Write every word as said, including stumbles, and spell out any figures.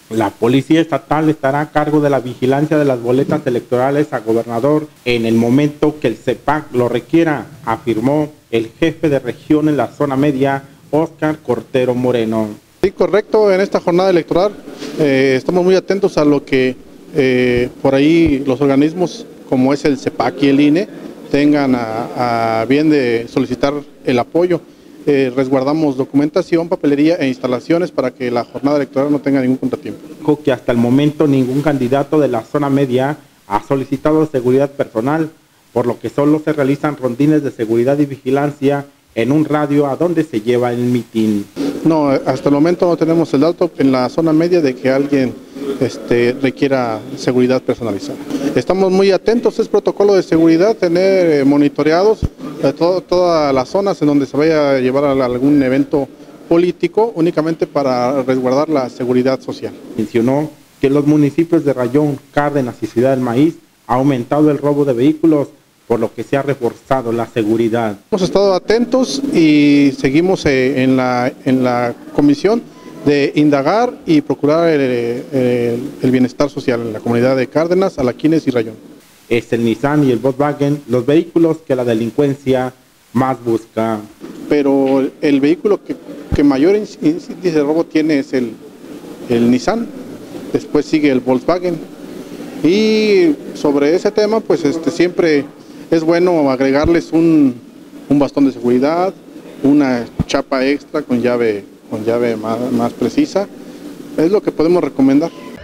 La Policía Estatal estará a cargo de la vigilancia de las boletas electorales a gobernador en el momento que el C E P A C lo requiera, afirmó el jefe de región en la zona media, Óscar Cortero Moreno. Sí, correcto, en esta jornada electoral eh, estamos muy atentos a lo que eh, por ahí los organismos como es el C E P A C y el I N E tengan a, a bien de solicitar el apoyo. Eh, resguardamos documentación, papelería e instalaciones para que la jornada electoral no tenga ningún contratiempo. Dijo que hasta el momento ningún candidato de la zona media ha solicitado seguridad personal, por lo que solo se realizan rondines de seguridad y vigilancia en un radio a donde se lleva el mitin. No, hasta el momento no tenemos el dato en la zona media de que alguien este, requiera seguridad personalizada. Estamos muy atentos, es protocolo de seguridad, tener eh, monitoreados eh, todo, todas las zonas en donde se vaya a llevar a algún evento político, únicamente para resguardar la seguridad social. Mencionó que en los municipios de Rayón, Cárdenas y Ciudad del Maíz ha aumentado el robo de vehículos, por lo que se ha reforzado la seguridad. Hemos estado atentos y seguimos eh, en, la, en la comisión de indagar y procurar el, el, el bienestar social en la comunidad de Cárdenas, Alaquines y Rayón. Es el Nissan y el Volkswagen los vehículos que la delincuencia más busca. Pero el vehículo que, que mayor índice de robo tiene es el, el Nissan, después sigue el Volkswagen. Y sobre ese tema, pues este, siempre es bueno agregarles un, un bastón de seguridad, una chapa extra con llave, con llave más, más precisa. Es lo que podemos recomendar.